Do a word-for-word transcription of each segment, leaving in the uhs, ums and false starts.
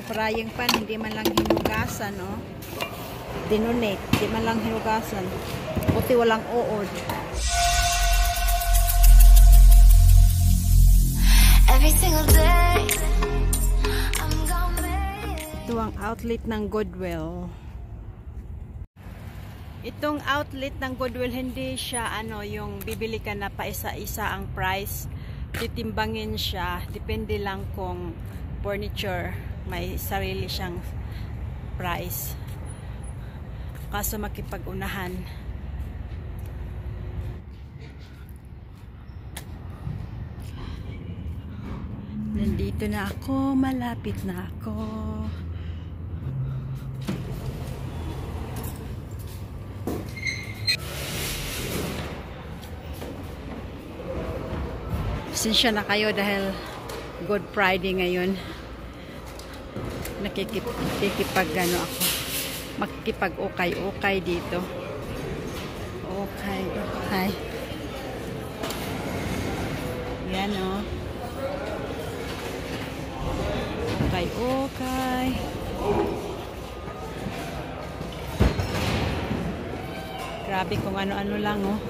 frying pan, hindi man lang hinugasan, no? Dinonate, hindi man lang hinugasan. Buti walang uod. Every single day, I'm gonna make it. Ito ang outlet ng Goodwill. Itong outlet ng Goodwill, hindi siya ano, yung bibili ka na pa isa-isa ang price. Titimbangin siya. Depende lang kung furniture, may sarili siyang price. Kaso makipag-unahan. Nandito na ako, malapit na ako. Pasensya na kayo dahil Good Friday ngayon. Nakikip, nakikipag ano ako. Makikipag-ukay-ukay dito. Okay, okay. Yan o. Oh. Okay-okay. Grabe kung ano-ano lang oh.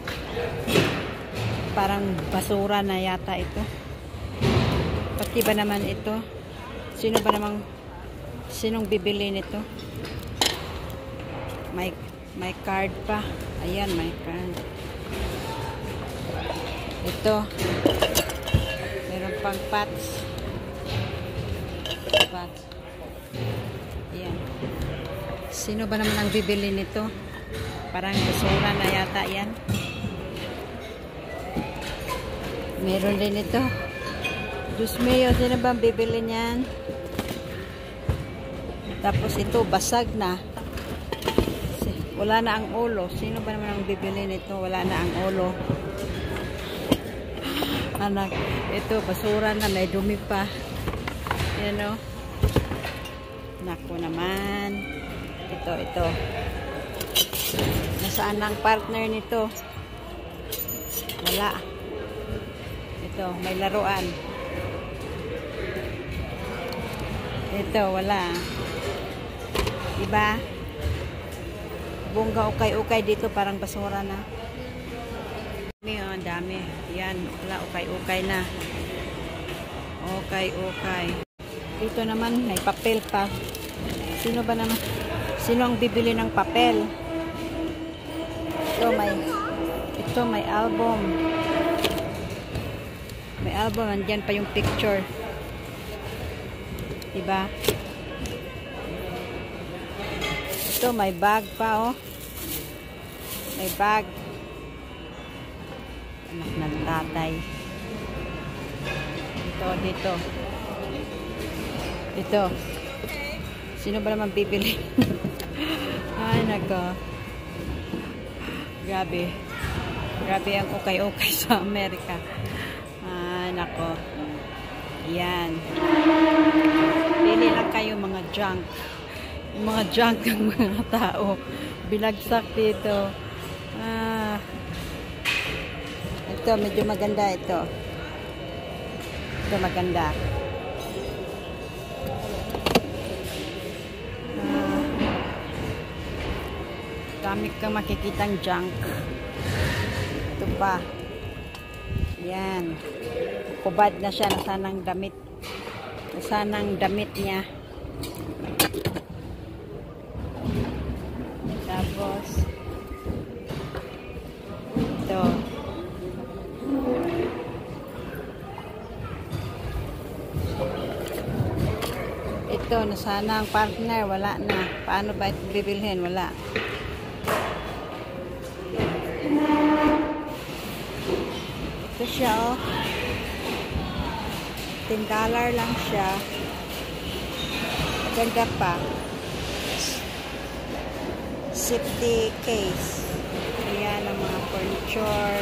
Parang basura na yata ito. Pati ba naman ito? Sino ba namang sinong bibili nito? May may card pa. Ayan, may card. Ito. Meron pang pots. Pots. Ayan. Sino ba naman ang bibili nito? Parang basura na yata yan. Meron din ito. Diyos mio, sino ba ang bibili niyan? Tapos ito, basag na. Wala na ang ulo. Sino ba naman ang bibili nito? Wala na ang ulo. Anak, ito, basura na. May dumi pa. Yan o. Naku naman. Ito, ito. Nasaan ang partner nito? Wala. Ito, may laruan. Ito, wala. Diba? Bongga ukay-ukay dito, parang basura na. Dami, oh, dami. Yan, wala, ukay-ukay na. Ukay-ukay. Dito naman, may papel pa. Sino ba naman? Sino ang bibili ng papel? Ito, may ito, may album. May album, andyan pa yung picture. Diba? Ito, may bag pa, oh. May bag. Anak ng tatay. Ito, dito. Ito. Sino ba naman bibili? Ay, nako. Grabe. Grabe ang ukay-ukay sa Amerika. Ay, nako. Yan. Pili lang kayo mga junk. Yung mga junk ng mga tao. Binagsak dito. Ah. Ito, medyo maganda ito. Ito maganda. Ah. Dami kang makikitang junk. Ito pa. Yan. Kubad na siya. Nasanang damit. Nasanang damit niya. Tapos ito. Ito, nasana ang partner, wala na. Paano ba ito bibilhin? Wala. Ito siya, oh. ten dollar lang siya. Maganda pa. Safety case. Ayan ang mga furniture.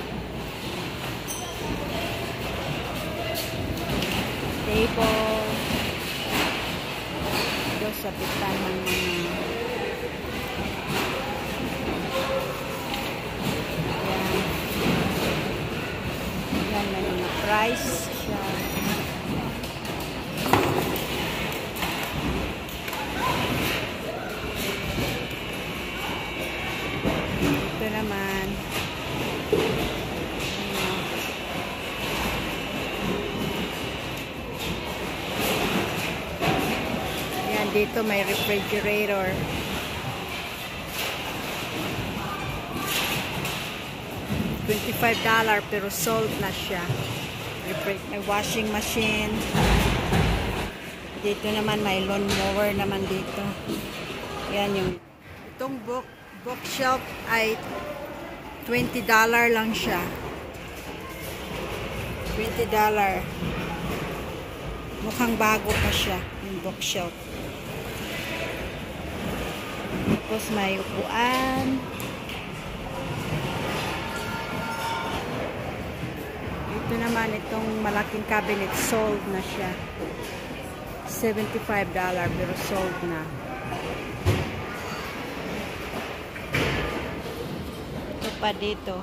Table. Ito sa pitan ng mga ayan. Ayan may mga price siya. dito may refrigerator. twenty-five dollars pero sold na siya. May washing machine. Dito naman may lawn mower naman dito. Yan yung itong book bookshelf ay twenty dollars lang siya. twenty dollars. Mukhang bago pa siya yung bookshelf. Tapos may upuan. Ito naman itong malaking cabinet sold na siya. seventy-five dollars pero sold na. Ito pa dito.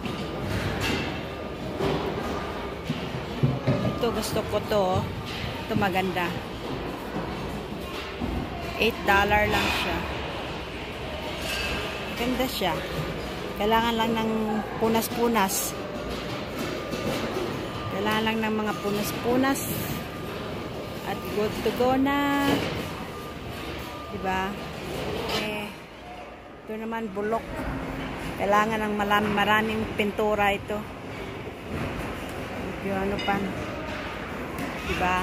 Ito gusto ko to. Ito maganda. eight dollars lang siya. Maganda siya. Kailangan lang ng punas-punas. Kailangan lang ng mga punas-punas. At good to go na. Diba? Eh, ito naman bulok. Kailangan ng maraming, maraming pintura ito. Yung ano pa. Diba?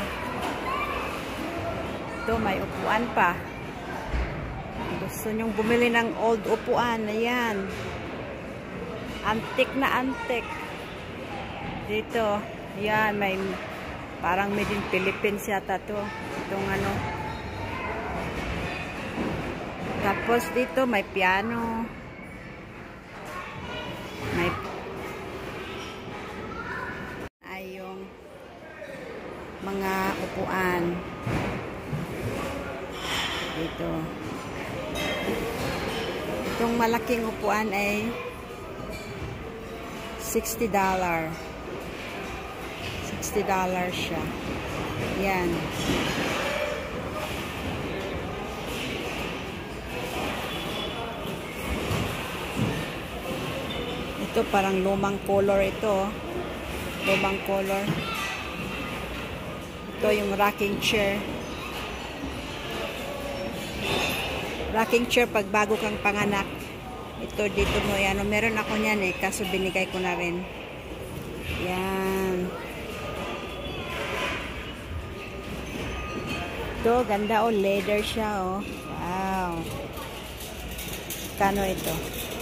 Ito, may upuan pa. Gusto nyong bumili ng old upuan. Ayan. Antique na antique. Dito. Ayan, may parang made in Philippines yata to. Itong ano. Tapos dito may piano. May ay yung mga upuan. Dito. Itong malaking upuan ay sixty dollars. sixty dollars siya. Yan. Ito parang lumang color ito. Lumang color. Ito yung rocking chair. Rocking chair pag bago kang panganak. Ito dito mo yan. Meron ako niyan eh. Kaso binigay ko na rin. Yan. Ito, ganda oh, leather siya oh. Wow. Kano ito?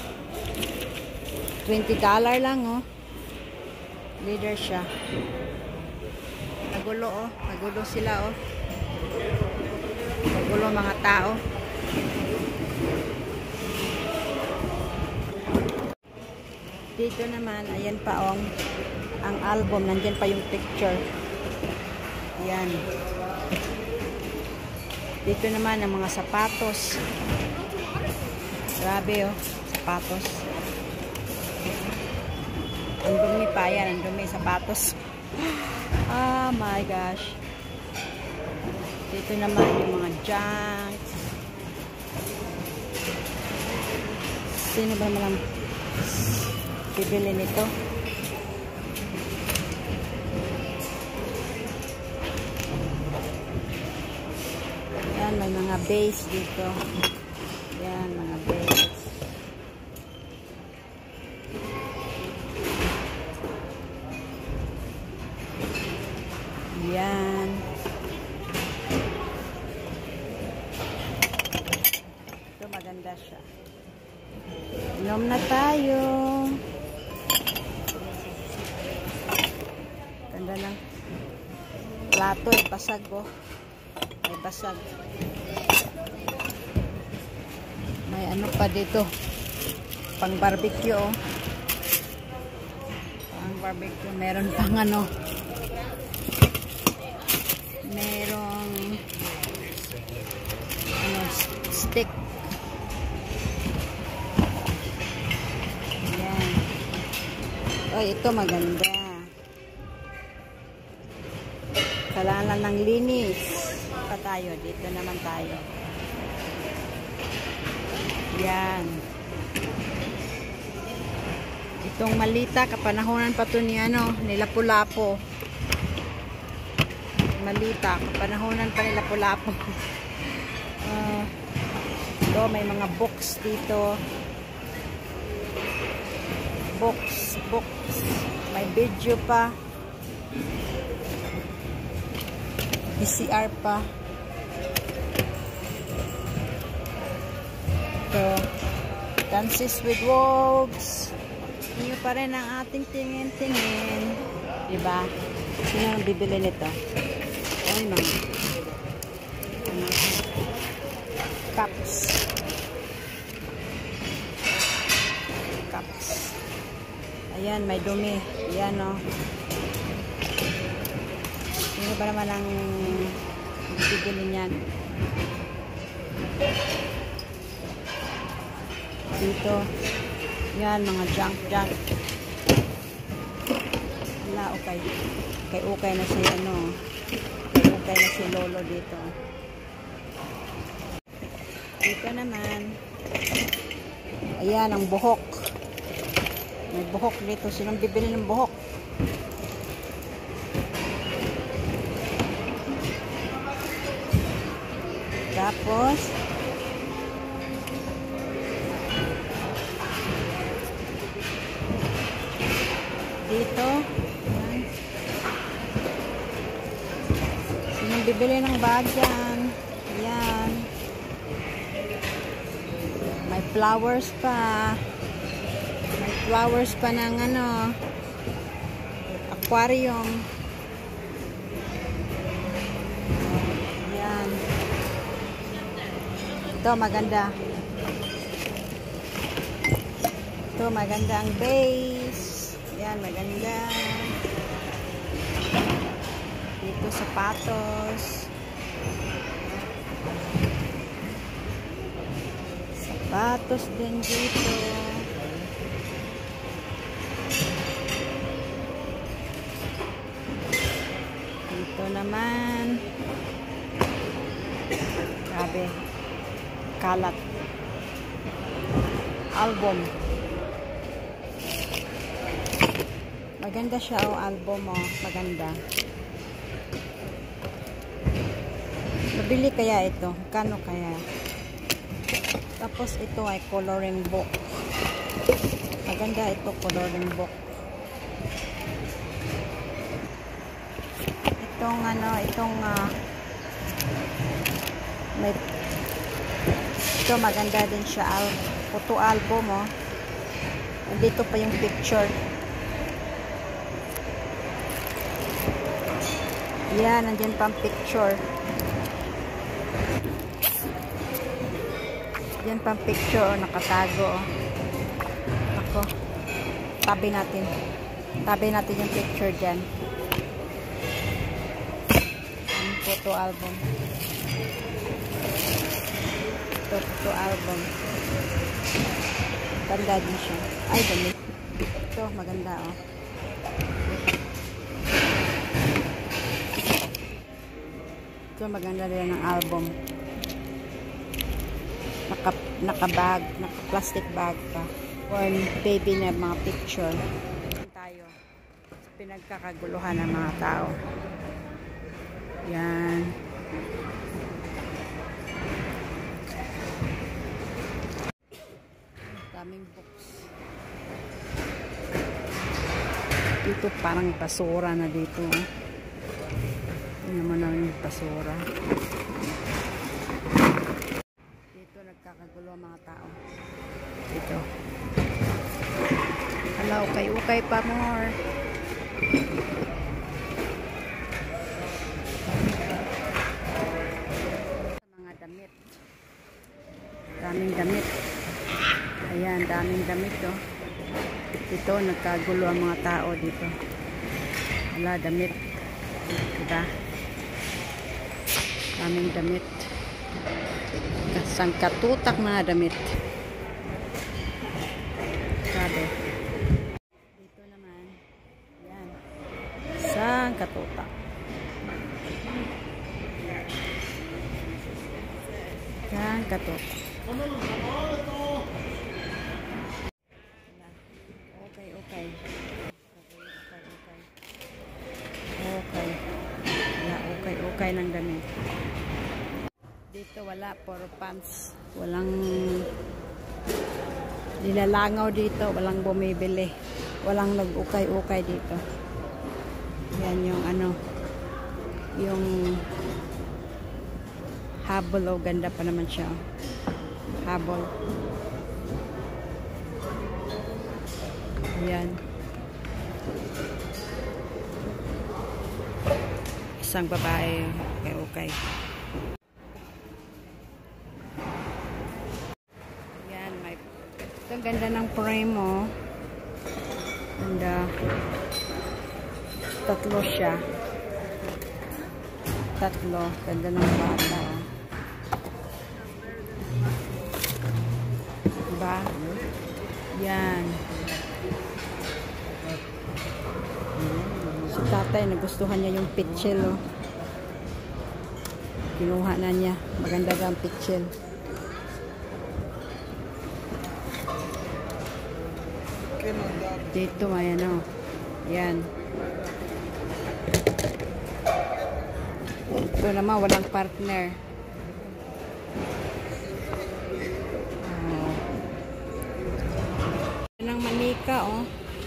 twenty dollars lang oh. Leather siya. Nagulo oh. Nagulo sila oh. Nagulo mga tao. Dito naman, ayan pa oh. Ang album, nandyan pa yung picture. Ayan. Dito naman ang mga sapatos. Grabe oh, sapatos. Ang dumi pa yan, ang dumi sapatos. Oh my gosh. Dito naman yung mga junk. Sino ba naman bibili nito? Yan, may mga base dito. Yan, mga base. Yan. Ito maganda siya. Inom na tayo. Ganda ng plato. Basag ko. May basag. May ano pa dito. Pang barbecue oh. Pang barbecue. Meron pang ano. Merong ano, stick. Ayan. Oh, ito maganda. Kailangan lang ng linis. Pa tayo. Dito naman tayo. Yan. Itong malita, kapanahonan pa to ni ano, ni Lapu-Lapu. Malita, kapanahonan pa ni Lapu-Lapu. uh, Ito, may mga books dito. Books, books. May video pa. V C R pa. Ito. Dances with Wolves. Hindi pa rin ang ating tingin-tingin. Diba? Sino ang bibili nito? Ay, mga mga cups. Cups. Ayan, may dumi. Ayan, o. Oh. Sino ba naman ang bibili niyan? Dito. Yan, mga junk, junk. Wala, okay. Okay, okay na si, ano, okay, okay na si Lolo dito. Dito naman. Ayan, ang buhok. May buhok dito. Sinong bibili ng buhok? Tapos, dito, ayan. Sinong bibili ng bag yan? Ayan. May flowers pa. May flowers pa ng ano, aquarium. Ayan. Ito, maganda. Ito, maganda ang base. Yan, maganda. Dito, sapatos. Sapatos din dito. Dito naman. Grabe. Kalat. Album. Maganda siya o, oh, album mo. Oh. Maganda. Mabili kaya ito? Kano kaya? Tapos ito ay coloring book. Maganda ito, coloring book. Itong ano, itong uh, may ito maganda din siya. Al photo album mo. Oh. Dito pa yung picture. Yan, nandiyan pang picture. Yan pang picture, nakatago. Ako. Tabi natin. Tabi natin yung picture dyan. Ang photo album. Ito, photo album. Ganda din siya. Ay, dami. Ito, maganda, oh. Ito, maganda rin ang album. Naka, naka-bag, naka-plastic bag pa. Or baby na mga picture. Tayo sa pinagkakaguluhan ng mga tao. Yan. Daming books. Dito parang basura na dito. Hindi naman namin basura. Dito nagkakagulo ang mga tao. Dito. Hala, ukay-ukay pa more. Sa mga damit. Daming damit. Ayan, daming damit oh. Dito nagkagulo ang mga tao dito. Hala, damit. Diba? Daming damit. Sangkatutak na damit. Sabi. Dito naman. Yan. Sangkatutak. Sangkatutak. Okay, okay. Okay, okay. Okay. Yeah, okay, okay ng damit. Dito wala, puro pants. Walang nilalangaw dito, walang bumibili. Walang nag-ukay-ukay dito. Yan yung ano, yung habol. O, ganda pa naman siya. Habol. Yan. Isang babae, okay-okay. Yan, may ito, ganda ng frame mo. Ganda. Tatlo siya. Tatlo. Ganda ng bata. Diba? Yan. Si tatay, nagustuhan niya yung pitchel, oh. Kinuha na niya. Maganda ang pitchel. Dito, ayan, oh. Yan. Ito naman, walang partner. Oh. Yan ang manika, oh.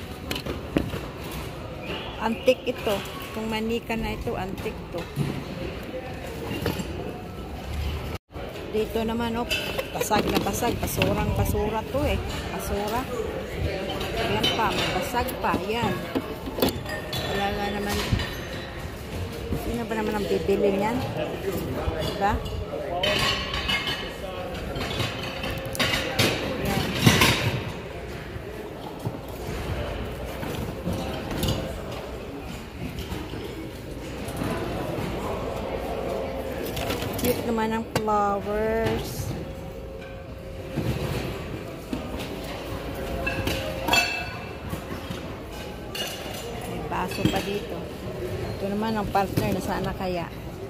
Antik ito. Itong manika na ito, antik to. Dito naman, oh, basag na basag. Pasurang basura to, eh. Basura. Ayan pa, basag pa. Yan. Wala nga naman. Sino ba naman ang bibili niyan? Diba? Yan. Cute naman ang flowers. May baso pa dito. Ito naman ang partner na sana kaya.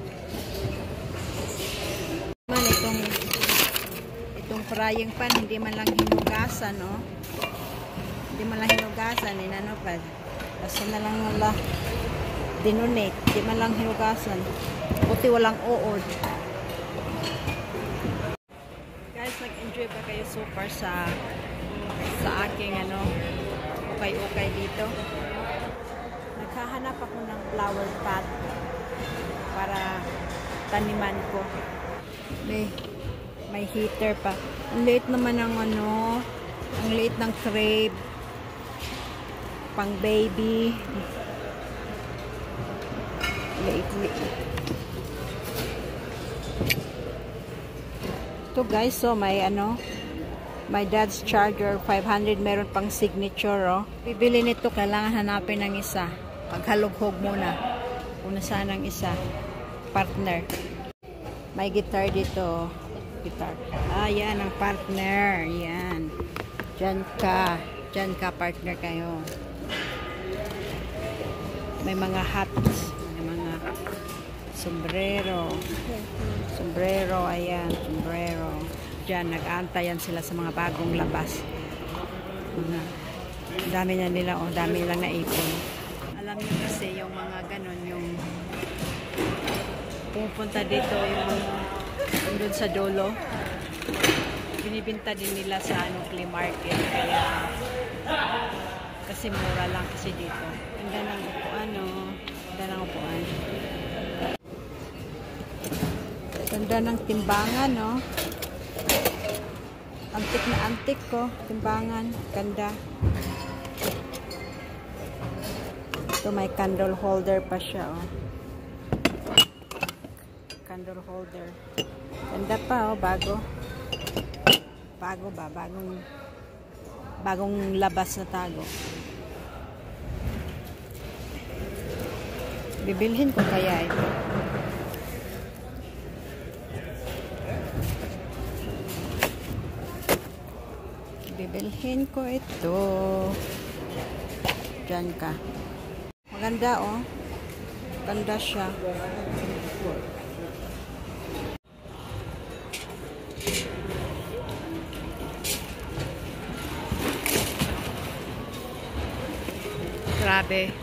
Man, itong itong frying pan, hindi man lang hinugasan, no? Hindi man lang hinugasan, inano pa. Kasi na lang nila dinonate. Hindi man lang hinugasan. Buti walang uod. Guys, nag-enjoy ba kayo super sa sa aking ano, ukay-ukay dito? Naghahanap ako ng flower pot para taniman ko. May, may heater pa. Ang liit naman ng ano, ang liit ng crib. Pang baby. Liit, liit. Ito guys, so may ano, my dad's charger, five hundred, meron pang signature, oh. Bibili nito, kailangan hanapin ng isa. Paghalughog muna. Una sana ng isa. Partner. May guitar dito. Guitar. Ah, yan ang partner. Yan. Diyan ka. Diyan ka, partner kayo. May mga hats. May mga sombrero. Sombrero, ayan. Sombrero. Diyan, nag-aantayan sila sa mga bagong labas. Ang dami na nila, oh. Dami lang naipon. Alam niyo kasi yung mga ganon, yung pupunta dito, yung doon sa dulo, binibinta din nila sa ano, flea market. Kaya kasi mura lang kasi dito. Ganda ng upuan, no? Ganda ng upuan. Ganda ng timbangan, no? Antik na antik ko, timbangan. Ganda. Ito may candle holder pa siya, oh. Candle holder. Ganda pa, oh, bago. Bago ba? Bagong bagong labas na tago. Bibilhin ko kaya ito. Bibilhin ko ito. Diyan ka. Maganda, oh. Ganda siya. Grabe.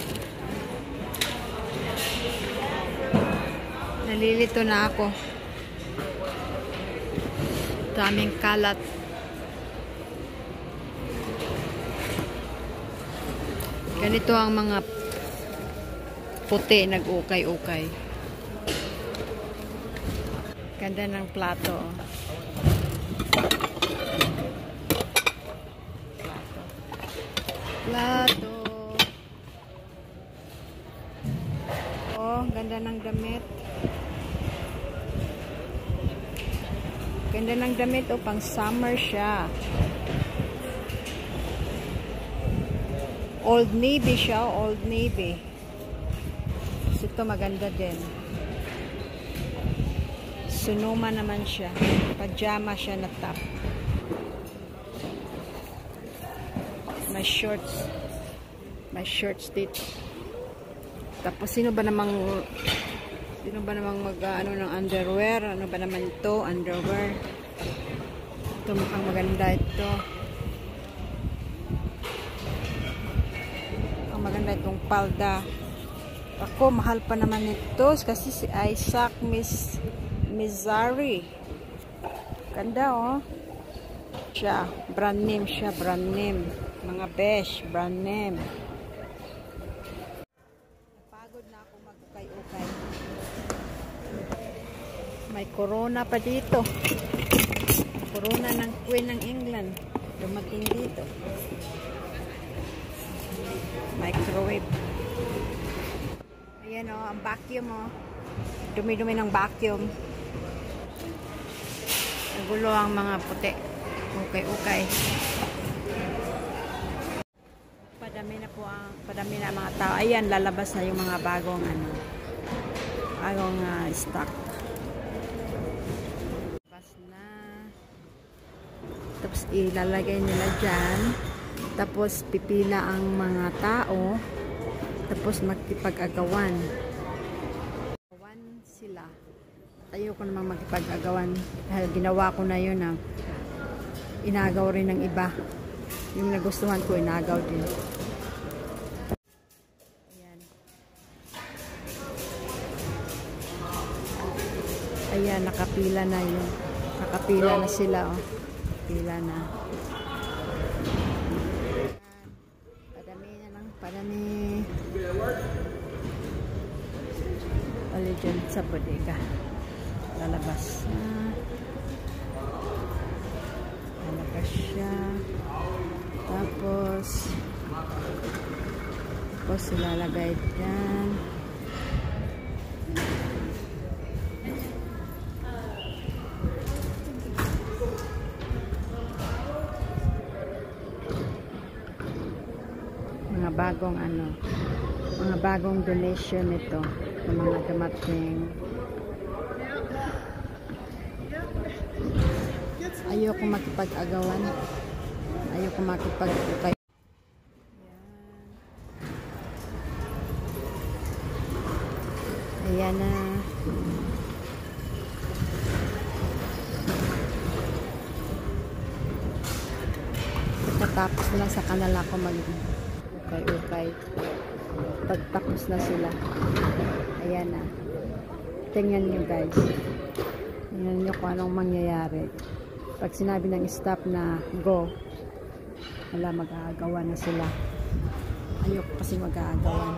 Nalilito na ako. Daming kalat. Ganito ang mga puti nag-ukay-ukay. Ganda ng plato. Plato. Oh, ganda ng damit. Ganda ng damit. Oh, pang summer siya. Old Navy siya. Old Navy. So, ito maganda din. Sonoma naman siya. Pajama siya na top. May shorts. May shorts dito. Tapos sino ba namang sino ba namang mag ano ng underwear? Ano ba naman ito? Underwear. Ito mukhang maganda ito. Ang maganda itong palda. Ako, mahal pa naman ito kasi si Isaac Miss Mizari. Ganda oh. Siya, brand name siya, brand name. Mga besh, brand name. Napagod na ako mag-ukay-ukay. May corona pa dito. Corona ng Queen ng England. Dumating dito. Microwave. Ayan o, ang vacuum o. Dumi-dumi ng vacuum. Nagulo ang mga puti. Ukay-ukay. Padami na po ang, padami na ang mga tao. Ayan, lalabas na yung mga bagong ano, bagong uh, stock. Labas na. Tapos ilalagay nila dyan. Tapos pipila ang mga tao. Tapos magkipag-agawan. Agawan sila. Ayoko namang magkipag-agawan. Dahil ginawa ko na yun na inagaw rin ng iba. Yung nagustuhan ko, inagaw din. Ayan. Ayan, nakapila na yun. Nakapila na sila, oh. Pila na. Padami na lang, padami. Pali dyan sa bodega. Lalabas na. Lalabas siya. Tapos tapos ilalagay dyan. Mga bagong ano, mga bagong donation ito ng mga dumating. Ayoko makipag-agawan. Ayoko makipag-ukay. Ayan na. Pagkatapos lang sa kanila ko mag-ukay-ukay. Pagtapos na sila. Ayan na. Tingnan nyo guys. Tingnan nyo kung anong mangyayari. Pag sinabi ng staff na go, wala, mag-aagawan na sila. Ayoko kasi mag-aagawan.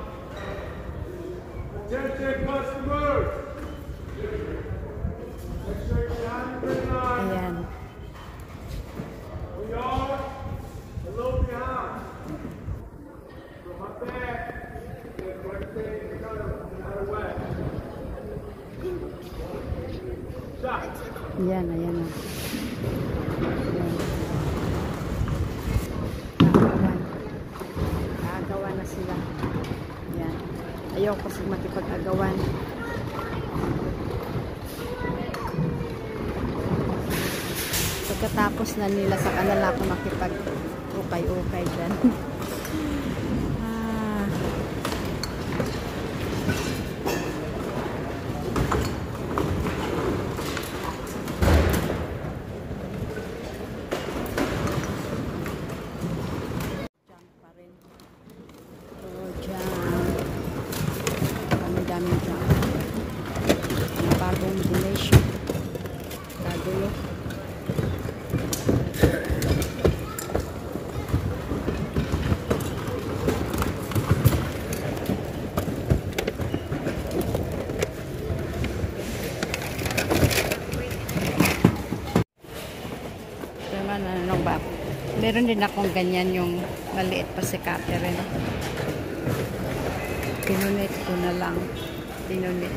Ayan. Ayan, ayan na. Aagawan. Aagawan na sila. Ayan. Ayaw kasi makipag-agawan. Pagkatapos na nila sa kanila ako makipag-ukay-ukay dyan. ah. Diyan pa rin. So, dyan. Dami-dami dyan. Bagong donation. Kagulo. Meron din akong ganyan yung maliit pa si Catherine. Pinunit ko na lang. Pinunit.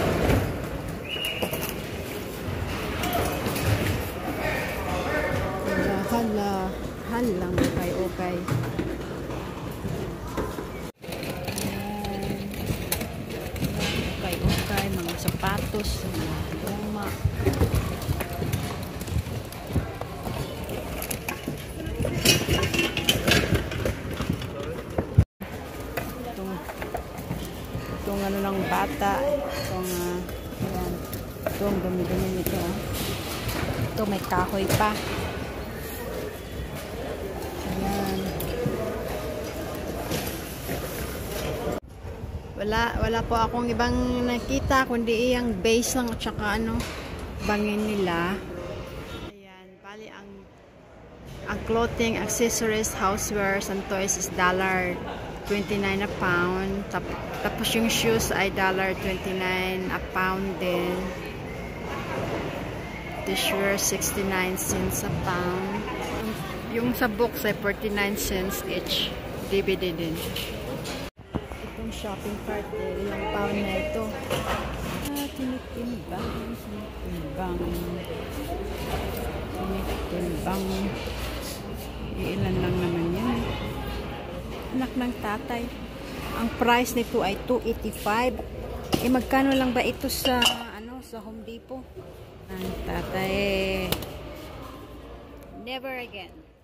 Hala, hala. Halang okay, okay. Okay, okay. Mga sapatos. Mga luma. Itong, itong ano ng bata. Itong, uh, ayan. Itong dumi-dumi nito. Uh. Ito may kahoy pa. Ayan. Wala, wala po akong ibang nakita kundi iyang base lang at saka ano, bangin nila. Ayan, bali ang ang clothing, accessories, housewares, and toys is dollar twenty-nine a pound. Tap, tapos yung shoes ay dollar twenty-nine a pound din. Tissue sixty-nine cents a pound. Yung sa books ay forty-nine cents each. D V D din. Itong shopping cart eh, ilang pound na ito. Ah, tinitimbang. Tinitimbang. Tinitimbang. Ilan lang naman yan. Anak ng tatay. Ang price nito ay two eighty-five. Eh, magkano lang ba ito sa, ano, sa Home Depot? Ang tatay. Never again.